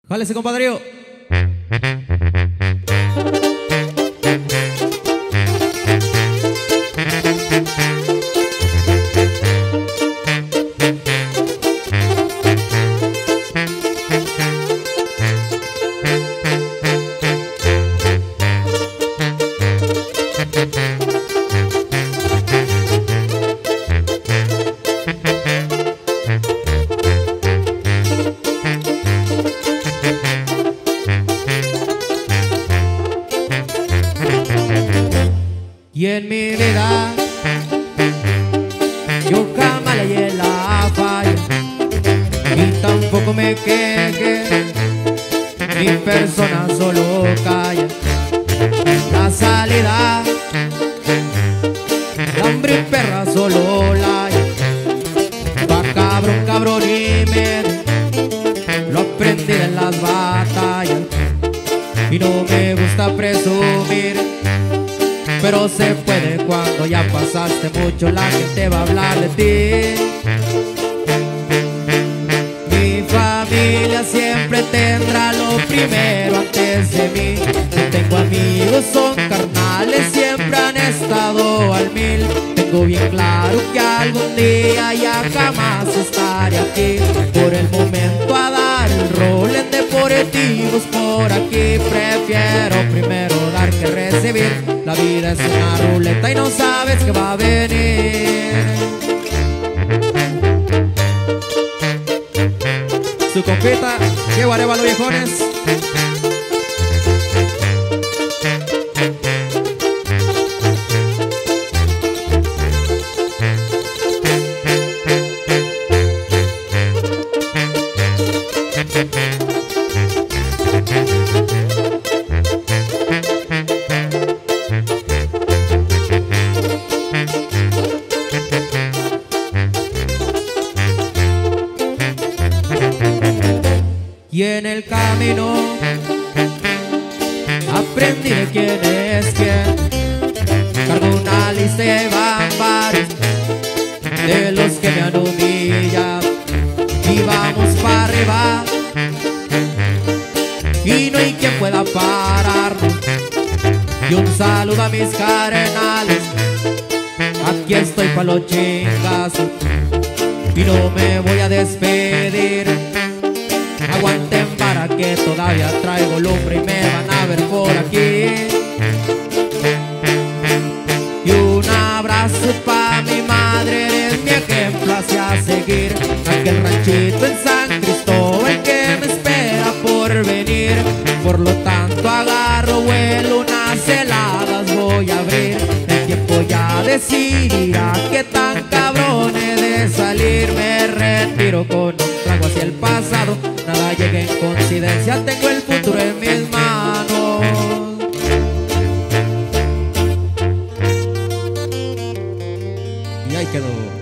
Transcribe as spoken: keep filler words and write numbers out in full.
Jálese, compadrío. Y en mi vida yo jamás le hallé la falla, y tampoco me queje, mi persona solo calla. La salida, la hambre y perra solo la hay. Pa' cabrón, cabrón y medio, lo aprendí en las batallas. Y no me gusta presumir, pero se puede cuando ya pasaste mucho. La gente va a hablar de ti. Mi familia siempre tendrá lo primero antes de mí. No tengo amigos, son carnales, siempre han estado al mil. Tengo bien claro que algún día ya jamás estaré aquí. Por el momento a dar el rol en deportivos por aquí. Prefiero primero dar que recibir. La vida es una ruleta y no sabes qué va a venir. Su compita, que guareva los viejones. Y en el camino aprendí de quién es quién. Cargo una lista y van varios de los que me han humillado. Y vamos para arriba y no hay quien pueda pararnos. Y un saludo a mis carnales, aquí estoy pa' los chingazos. Y no me voy a despedir, aguanten para que todavía traigo lumbre y me van a ver por aquí. Y un abrazo pa' mi madre, eres mi ejemplo hacia seguir. Aquel ranchito en San Cristóbal que me espera por venir. Por lo tanto agarro vuelo, unas heladas voy a abrir. El tiempo ya decidirá qué tan cabrón he de salir. Me retiro con un trago hacia el pasado, nada llega en coincidencia, tengo el futuro en mis manos. Y ahí quedó.